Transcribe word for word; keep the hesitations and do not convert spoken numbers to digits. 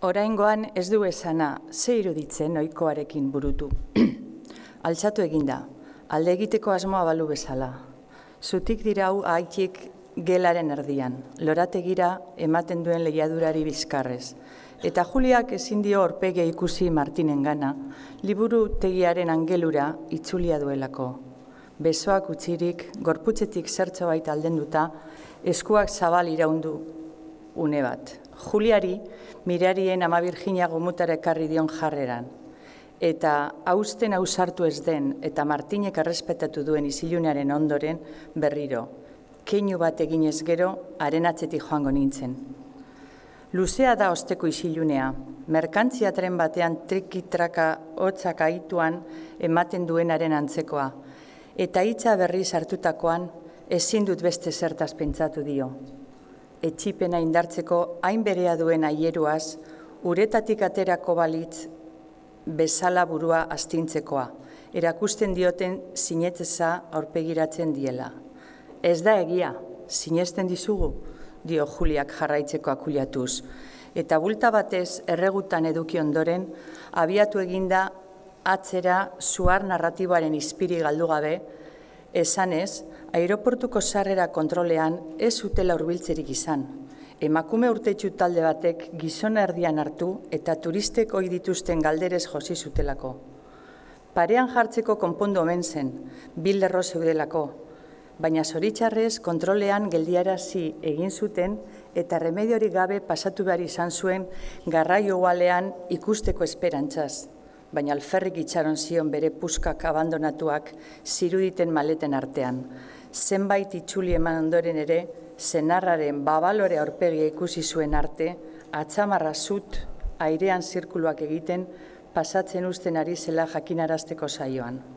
Oraingoan ez du esana, ze iruditzen ohikoarekin burutu. Altxatu eginda, alde egiteko asmoa balu bezala. Zutik dirau haitik gelaren erdian, lorategira ematen duen lehiadurari bizkarrez. Eta Juliak ezin dio aurpegia ikusi Martinen gana, liburu tegiaren angelura itzulia duelako. Besoak utzirik, gorputzetik zertzo baita aldenduta, eskuak zabal iraundu une bat. Juliari, mirarien ama Virginia gomutara ekarri dion jarreran. Eta hausten ausartu ez den eta Martinek errespetatu duen isilunearen ondoren berriro. Keinu bat eginez gero, haren atzetik joango nintzen. Luzea da osteko isilunea, merkantzia tren batean trikitraka hotzak aituan ematen duenaren antzekoa. Eta hitza berriz hartutakoan ezin dut beste zertaz pentsatu dio. Etxipena indartzeko hain berea duen aieruaz, uretatik aterako balitz bezala burua astintzekoa, erakusten dioten sinetzeza aurpegiratzen diela. Ez da egia, sinesten dizugu, dio Juliak jarraitzeko akuilatuz, eta bulta batez erregutan eduki ondoren, abiatu eginda atzera zuar narratiboaren izpiri galdu gabe, esanez, aireportuko sarrera kontrolean ez zutela hurbiltzerik izan. Emakume urtetxu talde batek gizona erdian hartu eta turistek ohi dituzten galderez josi zutelako. Parean jartzeko konpondu omen zen, bi lerro zeudelako, baina zoritxarrez kontrolean geldiarazi egin zuten eta remediorik gabe pasatu behar izan zuen garraio ualean ikusteko esperantzaz. Baina alferrik itxaron zion bere puskak abandonatuak ziruditen maleten artean. Zenbait itzuli eman ondoren ere, senarraren babalore aurpegia ikusi zuen arte, atzamarra zut airean zirkuluak egiten pasatzen uzten ari zela jakinarazteko saioan.